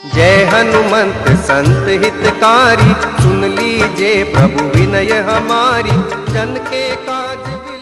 जय हनुमंत संत हितकारी, सुन लीजिए प्रभु विनय हमारी, जन के काज